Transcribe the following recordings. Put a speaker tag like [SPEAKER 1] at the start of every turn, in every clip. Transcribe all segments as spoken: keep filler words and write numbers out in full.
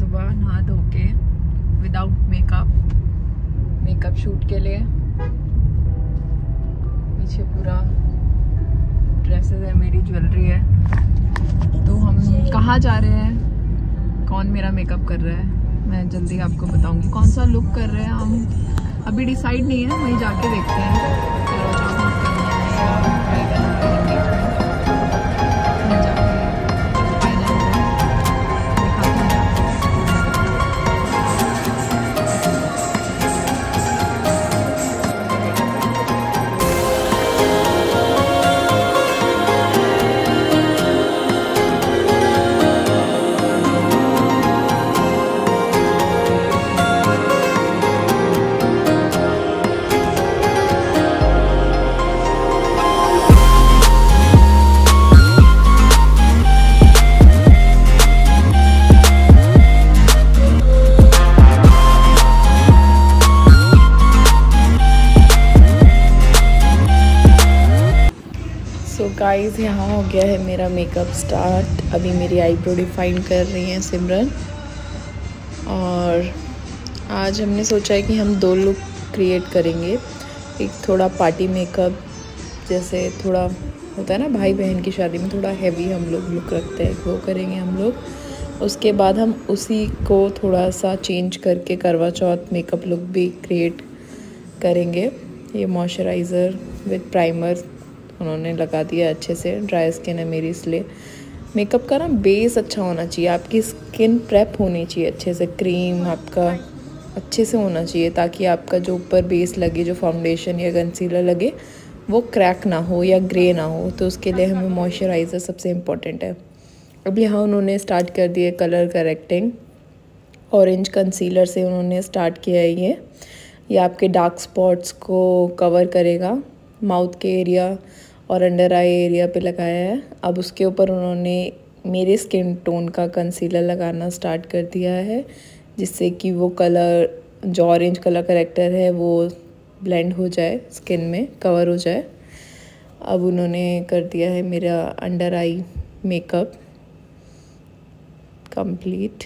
[SPEAKER 1] सुबह नहा धो के विदाउट मेकअप मेकअप शूट के लिए। पीछे पूरा ड्रेसेस है, मेरी ज्वेलरी है। तो हम कहाँ जा रहे हैं, कौन मेरा मेकअप कर रहा है, मैं जल्दी आपको बताऊंगी। कौन सा लुक कर रहे हैं हम अभी डिसाइड नहीं है, वहीं जाके देखते हैं। गाइस यहाँ हो गया है मेरा मेकअप स्टार्ट। अभी मेरी आईब्रो डिफाइन कर रही हैं सिमरन। और आज हमने सोचा है कि हम दो लुक क्रिएट करेंगे। एक थोड़ा पार्टी मेकअप, जैसे थोड़ा होता है ना भाई बहन की शादी में थोड़ा हैवी हम लोग लुक रखते हैं, वो करेंगे हम लोग। उसके बाद हम उसी को थोड़ा सा चेंज करके करवा चौथ मेकअप लुक भी क्रिएट करेंगे। ये मॉइस्चराइज़र विद प्राइमर उन्होंने लगा दिया अच्छे से। ड्राई स्किन है मेरी, इसलिए मेकअप का ना बेस अच्छा होना चाहिए, आपकी स्किन प्रेप होनी चाहिए अच्छे से, क्रीम आपका अच्छे से होना चाहिए, ताकि आपका जो ऊपर बेस लगे, जो फाउंडेशन या कंसीलर लगे, वो क्रैक ना हो या ग्रे ना हो। तो उसके लिए हमें मॉइस्चराइज़र सबसे इम्पोर्टेंट है। अब यहाँ उन्होंने स्टार्ट कर दिए कलर करेक्टिंग। ऑरेंज कंसीलर से उन्होंने स्टार्ट किया है। ये ये आपके डार्क स्पॉट्स को कवर करेगा, माउथ के एरिया और अंडर आई एरिया पे लगाया है। अब उसके ऊपर उन्होंने मेरे स्किन टोन का कंसीलर लगाना स्टार्ट कर दिया है, जिससे कि वो कलर जो ऑरेंज कलर करेक्टर है वो ब्लेंड हो जाए, स्किन में कवर हो जाए। अब उन्होंने कर दिया है मेरा under eye makeup complete.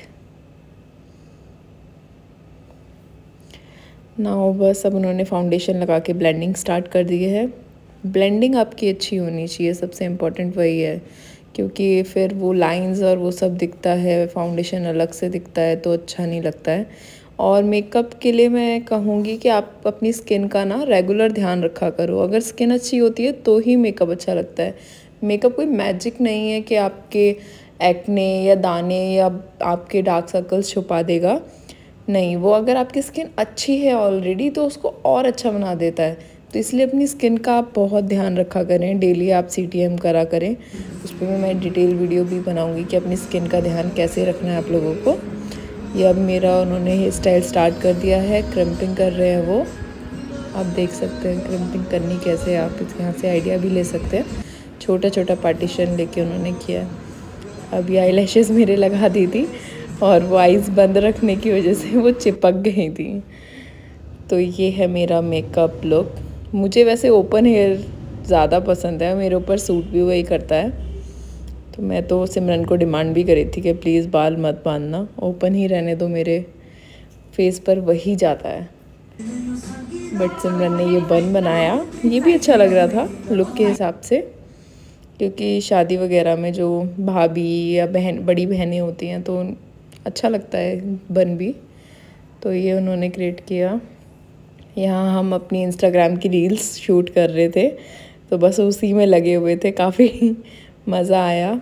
[SPEAKER 1] Now बस अब उन्होंने फाउंडेशन लगा के ब्लेंडिंग स्टार्ट कर दी है। ब्लेंडिंग आपकी अच्छी होनी चाहिए, सबसे इम्पोर्टेंट वही है, क्योंकि फिर वो लाइंस और वो सब दिखता है, फाउंडेशन अलग से दिखता है तो अच्छा नहीं लगता है। और मेकअप के लिए मैं कहूँगी कि आप अपनी स्किन का ना रेगुलर ध्यान रखा करो। अगर स्किन अच्छी होती है तो ही मेकअप अच्छा लगता है। मेकअप कोई मैजिक नहीं है कि आपके एक्ने या दाने या आपके डार्क सर्कल्स छुपा देगा, नहीं। वो अगर आपकी स्किन अच्छी है ऑलरेडी तो उसको और अच्छा बना देता है। तो इसलिए अपनी स्किन का आप बहुत ध्यान रखा करें। डेली आप सी टी एम करा करें, उस पर मैं डिटेल वीडियो भी बनाऊंगी कि अपनी स्किन का ध्यान कैसे रखना है आप लोगों को। ये अब मेरा उन्होंने हेयर स्टाइल स्टार्ट कर दिया है, क्रिम्पिंग कर रहे हैं वो। आप देख सकते हैं क्रिम्पिंग करनी कैसे, आप यहाँ से आइडिया भी ले सकते हैं। छोटा छोटा पार्टीशन लेके उन्होंने किया। अभी आई लैशेस मेरे लगा दी थी और वो आइज़ बंद रखने की वजह से वो चिपक गई थी। तो ये है मेरा मेकअप लुक। मुझे वैसे ओपन हेयर ज़्यादा पसंद है, मेरे ऊपर सूट भी वही करता है। तो मैं तो सिमरन को डिमांड भी करी थी कि प्लीज़ बाल मत बांधना, ओपन ही रहने दो, मेरे फेस पर वही जाता है। बट सिमरन ने ये बन बनाया, ये भी अच्छा लग रहा था लुक के हिसाब से, क्योंकि शादी वगैरह में जो भाभी या बहन बड़ी बहनें होती हैं तो अच्छा लगता है बन भी। तो ये उन्होंने क्रिएट किया। यहाँ हम अपनी इंस्टाग्राम की रील्स शूट कर रहे थे, तो बस उसी में लगे हुए थे, काफ़ी मज़ा आया।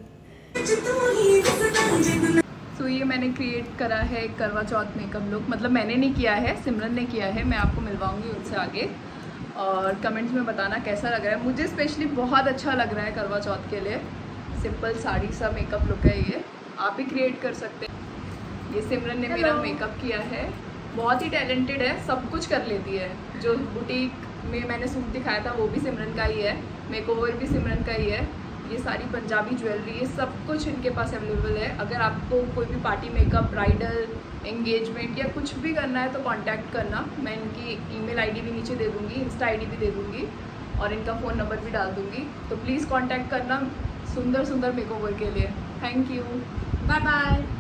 [SPEAKER 1] तो ये मैंने क्रिएट करा है करवा चौथ मेकअप लुक। मतलब मैंने नहीं किया है, सिमरन ने किया है। मैं आपको मिलवाऊंगी उनसे आगे, और कमेंट्स में बताना कैसा लग रहा है। मुझे स्पेशली बहुत अच्छा लग रहा है करवा चौथ के लिए। सिंपल साड़ी सा मेकअप लुक है, ये आप भी क्रिएट कर सकते हैं। ये सिमरन ने मेरा मेकअप किया है, बहुत ही टैलेंटेड है, सब कुछ कर लेती है। जो बुटीक में मैंने सूट दिखाया था वो भी सिमरन का ही है, मेकओवर भी सिमरन का ही है। ये सारी पंजाबी ज्वेलरी, ये सब कुछ इनके पास अवेलेबल है। अगर आपको कोई भी पार्टी मेकअप, ब्राइडल, एंगेजमेंट या कुछ भी करना है तो कांटेक्ट करना। मैं इनकी ईमेल आईडी भी नीचे दे दूँगी, इंस्टा आईडी भी दे दूँगी और इनका फ़ोन नंबर भी डाल दूँगी। तो प्लीज़ कांटेक्ट करना सुंदर सुंदर मेकओवर के लिए। Thank you, bye bye.